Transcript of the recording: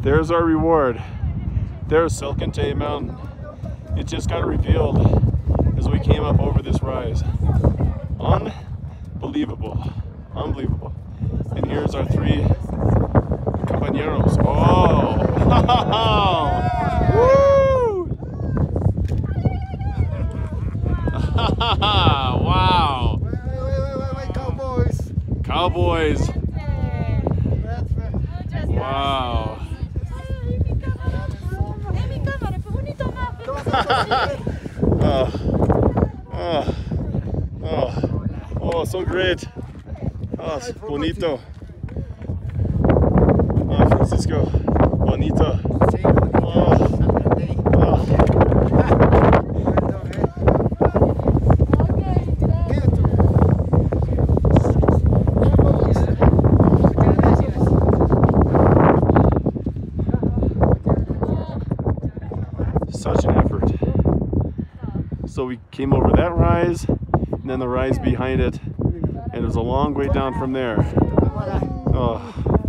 There's our reward. There's Salkantay Mountain. It just got revealed as we came up over this rise. Unbelievable. Unbelievable. And here's our three compañeros. Oh! Woo! Wow! Wait, cowboys! Cowboys! Wow! Oh, so great! Oh, bonito! Oh, Francisco, bonito! Such an effort. So we came over that rise, and then the rise behind it, and it was a long way down from there. Oh.